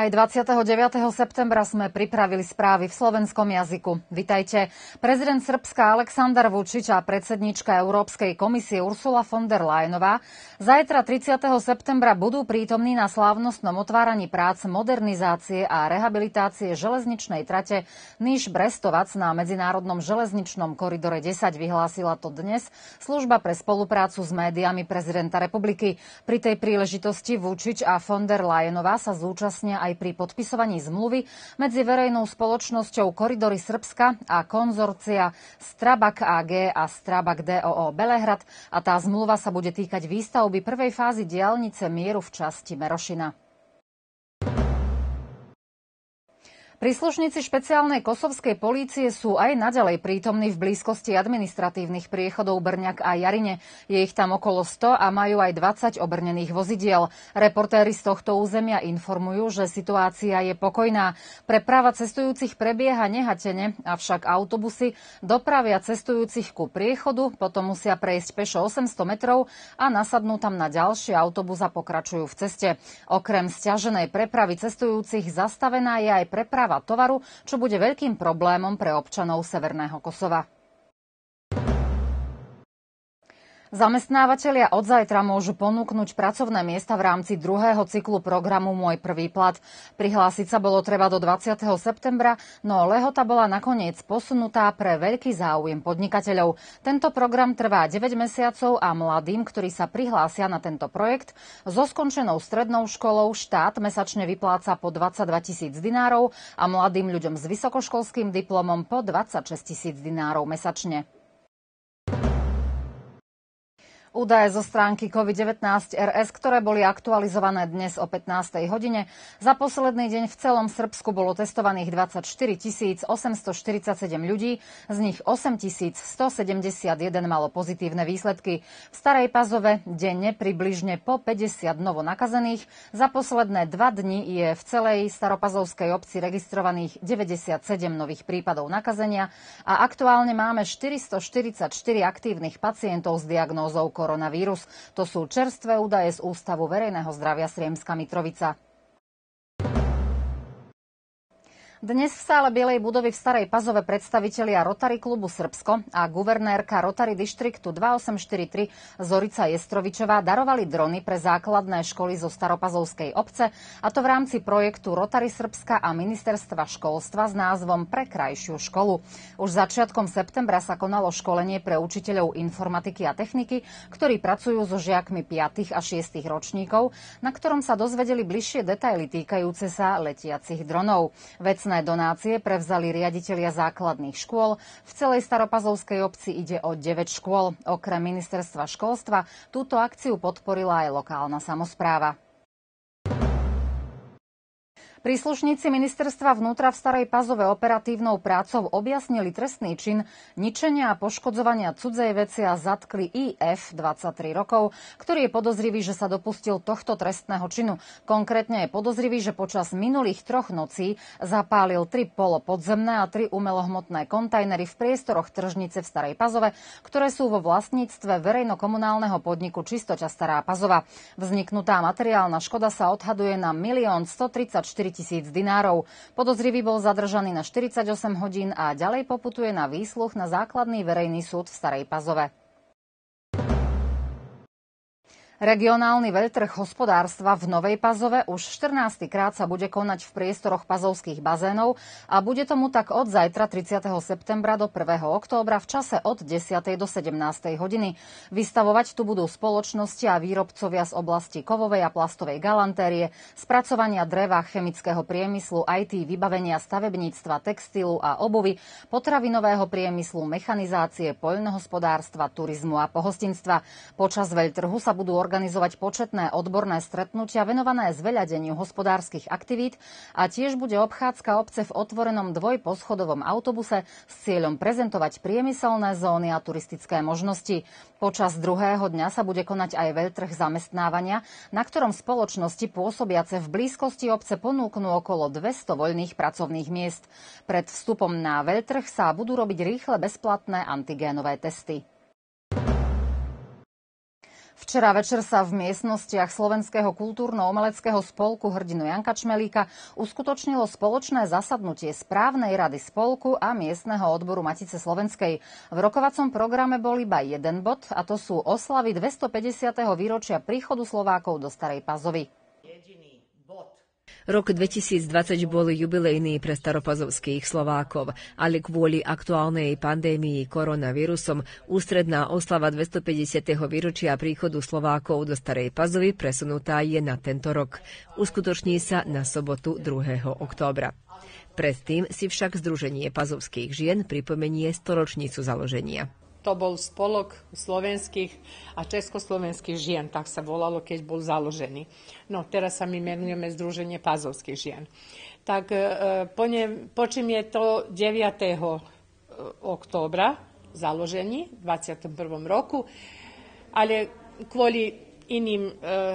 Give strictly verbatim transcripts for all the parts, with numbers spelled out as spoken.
Aj dvadsiateho deviateho septembra sme pripravili správy v slovenskom jazyku. Vitajte. Prezident Srbska Aleksandar Vučić a predsedníčka Európskej komisie Ursula von der Leyenová zajtra tridsiateho septembra budú prítomní na slávnostnom otváraní prác modernizácie a rehabilitácie železničnej trate Niš-Brestovac na medzinárodnom železničnom koridore desať. Vyhlásila to dnes služba pre spoluprácu s médiami prezidenta republiky. Pri tej príležitosti Vučić a von der Leyenová sa zúčastnia aj pri podpisovaní zmluvy medzi verejnou spoločnosťou Koridory Srbska a konzorcia Strabag á gé a Strabag dé ó ó Belehrad a tá zmluva sa bude týkať výstavby prvej fázy diaľnice mieru v časti Merošina. Príslušníci špeciálnej kosovskej polície sú aj naďalej prítomní v blízkosti administratívnych priechodov Brňak a Jarine. Je ich tam okolo sto a majú aj dvadsať obrnených vozidiel. Reportéri z tohto územia informujú, že situácia je pokojná. Preprava cestujúcich prebieha nehatene, avšak autobusy dopravia cestujúcich ku priechodu, potom musia prejsť pešo osemsto metrov a nasadnú tam na ďalší autobus a pokračujú v ceste. Okrem sťaženej prepravy cestujúcich zastavená je aj preprava tovaru, čo bude veľkým problémom pre občanov Severného Kosova. Zamestnávatelia od zajtra môžu ponúknuť pracovné miesta v rámci druhého cyklu programu Môj prvý plat. Prihlásiť sa bolo treba do dvadsiateho septembra, no lehota bola nakoniec posunutá pre veľký záujem podnikateľov. Tento program trvá deväť mesiacov a mladým, ktorí sa prihlásia na tento projekt, so skončenou strednou školou štát mesačne vypláca po dvadsaťdva tisíc dinárov a mladým ľuďom s vysokoškolským diplomom po dvadsaťšesť tisíc dinárov mesačne. Údaje zo stránky COVID devätnásť er es, ktoré boli aktualizované dnes o pätnástej hodine. Za posledný deň v celom Srbsku bolo testovaných dvadsaťštyri tisíc osemstoštyridsaťsedem ľudí, z nich osem tisíc stosedemdesiatjeden malo pozitívne výsledky. V Starej Pazove denne približne po päťdesiat novonakazených. Za posledné dva dni je v celej staropazovskej obci registrovaných deväťdesiatsedem nových prípadov nakazenia a aktuálne máme štyristoštyridsaťštyri aktívnych pacientov s diagnózou koronavírus. To sú čerstvé údaje z Ústavu verejného zdravia Sriemska Mitrovica. Dnes v sále Bielej budovy v Starej Pazove predstavitelia Rotary klubu Srbsko a guvernérka Rotary dištriktu dvadsaťosem štyridsaťtri Zorica Jestrovičová darovali drony pre základné školy zo Staropazovskej obce, a to v rámci projektu Rotary Srbska a Ministerstva školstva s názvom Pre krajšiu školu. Už začiatkom septembra sa konalo školenie pre učiteľov informatiky a techniky, ktorí pracujú so žiakmi piatych a šiestych ročníkov, na ktorom sa dozvedeli bližšie detaily týkajúce sa letiacich dronov. Vec donácie prevzali riaditelia základných škôl. V celej Staropazovskej obci ide o deväť škôl. Okrem ministerstva školstva túto akciu podporila aj lokálna samospráva. Príslušníci ministerstva vnútra v Starej Pazove operatívnou prácou objasnili trestný čin ničenia a poškodzovania cudzej veci a zatkli í ef, dvadsaťtri rokov, ktorý je podozrivý, že sa dopustil tohto trestného činu. Konkrétne je podozrivý, že počas minulých troch nocí zapálil tri polopodzemné a tri umelohmotné kontajnery v priestoroch tržnice v Starej Pazove, ktoré sú vo vlastníctve verejnokomunálneho podniku Čistoťa Stará Pazova. Vzniknutá materiálna škoda sa odhaduje na milión stotridsaťštyri tisíc dinárov. Podozrivý bol zadržaný na štyridsaťosem hodín a ďalej poputuje na výsluch na základný verejný súd v Starej Pazove. Regionálny veľtrh hospodárstva v Novej Pazove už štrnásty krát sa bude konať v priestoroch pazovských bazénov a bude tomu tak od zajtra tridsiateho septembra do prvého októbra v čase od desiatej do sedemnástej hodiny. Vystavovať tu budú spoločnosti a výrobcovia z oblasti kovovej a plastovej galantérie, spracovania dreva, chemického priemyslu, í té, vybavenia stavebníctva, textilu a obuvy, potravinového priemyslu, mechanizácie, poľnohospodárstva, turizmu a pohostinstva. Počas veľtrhu sa budú organizovať početné odborné stretnutia venované zveľadeniu hospodárskych aktivít a tiež bude obchádzka obce v otvorenom dvojposchodovom autobuse s cieľom prezentovať priemyselné zóny a turistické možnosti. Počas druhého dňa sa bude konať aj veľtrh zamestnávania, na ktorom spoločnosti pôsobiace v blízkosti obce ponúknú okolo dvesto voľných pracovných miest. Pred vstupom na veľtrh sa budú robiť rýchle bezplatné antigénové testy. V Včera večer sa v miestnostiach Slovenského kultúrno-umeleckého spolku Hrdinu Janka Čmelíka uskutočnilo spoločné zasadnutie správnej rady spolku a miestneho odboru Matice slovenskej. V rokovacom programe bol iba jeden bod, a to sú oslavy dvestopäťdesiateho výročia príchodu Slovákov do Starej Pazovy. Rok dvetisícdvadsať bol jubilejný pre staropazovských Slovákov, ale kvôli aktuálnej pandémii koronavírusom ústredná oslava dvestopäťdesiateho výročia príchodu Slovákov do Starej Pazovy presunutá je na tento rok. Uskutoční sa na sobotu druhého októbra. Predtým si však Združenie pazovských žien pripomenie storočnicu založenia. To bol spolok slovenských a československých žien, tak sa volalo, keď bol založený. No, teraz sa my menujeme Združenie pazovských žien. Tak e, po, ne, po čím je to deviateho októbra založení, v dvadsiatom prvom roku, ale kvôli iným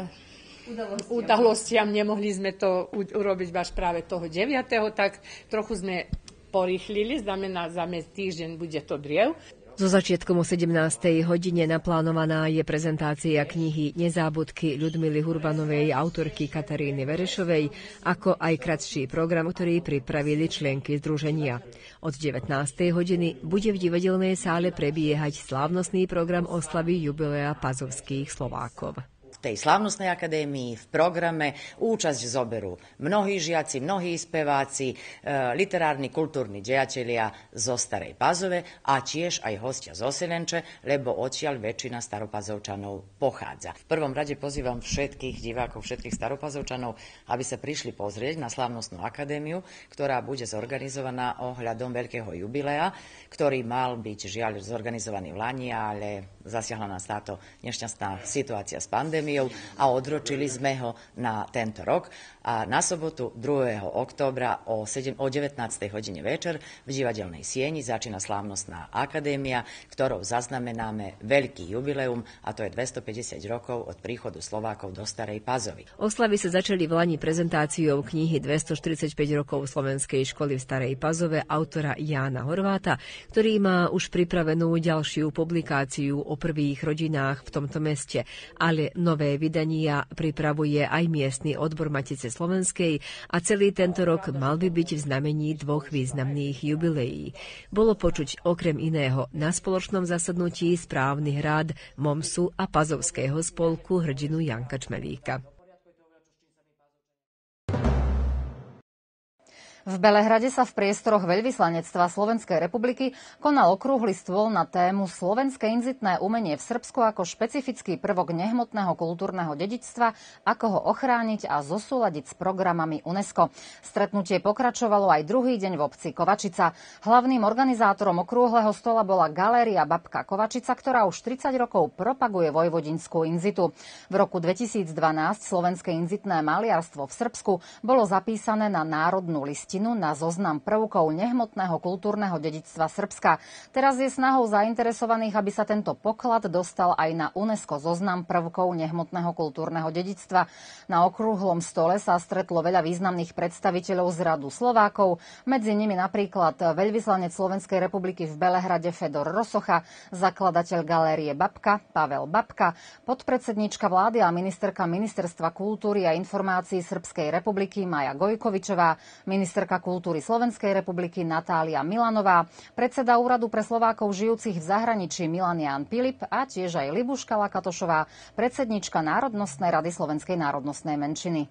e, udalostiam nemohli sme to urobiť až práve toho deviateho tak trochu sme porýchlili, znamená, za týždeň bude to driev. So začiatkom o sedemnástej hodine naplánovaná je prezentácia knihy Nezábudky Ľudmily Hurbanovej, autorky Kataríny Verešovej, ako aj kratší program, ktorý pripravili členky združenia. Od devätnástej hodiny bude v divadelnej sále prebiehať slávnostný program oslavy jubilea pazovských Slovákov. V tej slávnostnej akadémii v programe účasť zoberú mnohí žiaci, mnohí speváci, e, literárni, kultúrni dejatelia zo Starej Pazove a tiež aj hostia z Osilenče, lebo odtiaľ väčšina staropazovčanov pochádza. V prvom rade pozývam všetkých divákov, všetkých staropazovčanov, aby sa prišli pozrieť na slávnostnú akadémiu, ktorá bude zorganizovaná ohľadom veľkého jubilea, ktorý mal byť žiaľ zorganizovaný v Lani, ale zasiahla nás táto nešťastná situácia s pandémiou a odročili sme ho na tento rok. A na sobotu druhého októbra o, o devätnástej hodine večer v divadelnej sieni začína slávnostná akadémia, ktorou zaznamenáme veľký jubileum, a to je dvestopäťdesiat rokov od príchodu Slovákov do Starej Pazovy. Oslavy sa začali v Lani prezentáciou knihy dvestoštyridsaťpäť rokov slovenskej školy v Starej Pazove autora Jána Horváta, ktorý má už pripravenú ďalšiu publikáciu o prvých rodinách v tomto meste, ale nové vydania pripravuje aj miestny odbor Matice slovenskej a celý tento rok mal by byť v znamení dvoch významných jubileí. Bolo počuť okrem iného na spoločnom zasadnutí správnych rád MOMSu a Pazovského spolku Hrdinu Janka Čmelíka. V Belehrade sa v priestoroch veľvyslanectva Slovenskej republiky konal okrúhly stôl na tému Slovenské inzitné umenie v Srbsku ako špecifický prvok nehmotného kultúrneho dedičstva, ako ho ochrániť a zosúladiť s programami UNESCO. Stretnutie pokračovalo aj druhý deň v obci Kovačica. Hlavným organizátorom okrúhleho stola bola Galéria Babka Kovačica, ktorá už tridsať rokov propaguje vojvodinskú inzitu. V roku dvetisícdvanásť slovenské inzitné maliarstvo v Srbsku bolo zapísané na národnú listinu na zoznam prvkov nehmotného kultúrneho dedičstva Srbska. Teraz je snahou zainteresovaných, aby sa tento poklad dostal aj na UNESCO zoznam prvkov nehmotného kultúrneho dedičstva. Na okrúhlom stole sa stretlo veľa významných predstaviteľov z radu Slovákov, medzi nimi napríklad veľvyslanec Slovenskej republiky v Belehrade Fedor Rosocha, zakladateľ Galérie Babka Pavel Babka, podpredsedníčka vlády a ministerka Ministerstva kultúry a informácií Srbskej republiky Maja Gojkovičová, minister ministerka kultúry Slovenskej republiky Natália Milanová, predseda Úradu pre Slovákov žijúcich v zahraničí Milan Ján Pilip a tiež aj Libuška Lakatošová, predsednička Národnostnej rady Slovenskej národnostnej menšiny.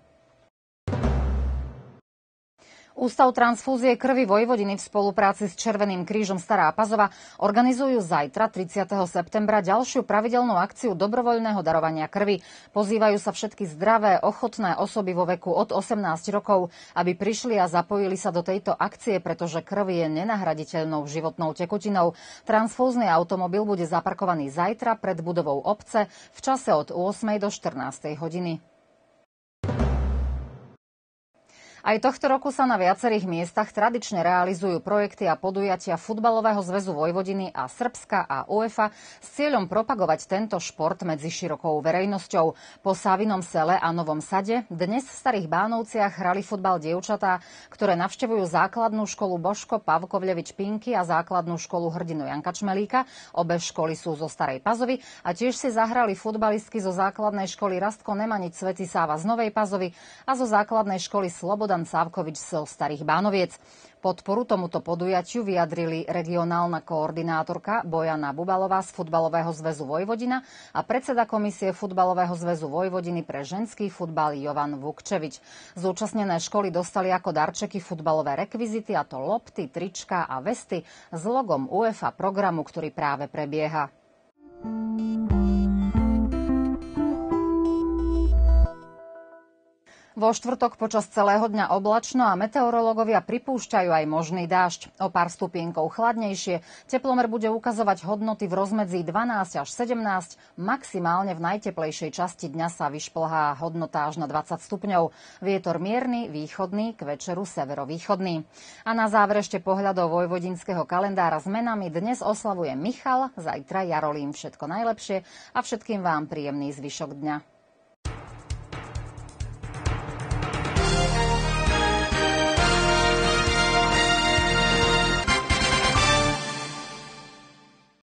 Ústav transfúzie krvi Vojvodiny v spolupráci s Červeným krížom Stará Pazova organizujú zajtra, tridsiateho septembra, ďalšiu pravidelnú akciu dobrovoľného darovania krvi. Pozývajú sa všetky zdravé, ochotné osoby vo veku od osemnásť rokov, aby prišli a zapojili sa do tejto akcie, pretože krv je nenahraditeľnou životnou tekutinou. Transfúzny automobil bude zaparkovaný zajtra pred budovou obce v čase od ôsmej do štrnástej hodiny. Aj tohto roku sa na viacerých miestach tradične realizujú projekty a podujatia Futbalového zväzu Vojvodiny a Srbska a UEFA s cieľom propagovať tento šport medzi širokou verejnosťou. Po Savinom Sele a Novom Sade dnes v Starých Bánovciach hrali futbal dievčatá, ktoré navštevujú základnú školu Božko Pavkovľevič Pinky a základnú školu Hrdinu Janka Čmelíka. Obe školy sú zo Starej Pazovy a tiež si zahrali futbalistky zo základnej školy Rastko Nemanič Svätý Sáva z Novej Pazovy a zo základnej školy Slobodan Sávkovič zo Starých Bánoviec. Podporu tomuto podujatiu vyjadrili regionálna koordinátorka Bojana Bubalová z Futbalového zväzu Vojvodina a predseda komisie Futbalového zväzu Vojvodiny pre ženský futbal Jovan Vukčevič. Zúčastnené školy dostali ako darčeky futbalové rekvizity, a to lopty, trička a vesty s logom UEFA programu, ktorý práve prebieha. Vo štvrtok počas celého dňa oblačno a meteorológovia pripúšťajú aj možný dážď. O pár stupienkov chladnejšie. Teplomer bude ukazovať hodnoty v rozmedzi dvanásť až sedemnásť. Maximálne v najteplejšej časti dňa sa vyšplhá hodnota až na dvadsať stupňov. Vietor mierny, východný, k večeru severovýchodný. A na záver ešte pohľadov vojvodinského kalendára s menami. Dnes oslavuje Michal, zajtra Jarolím. Všetko najlepšie a všetkým vám príjemný zvyšok dňa.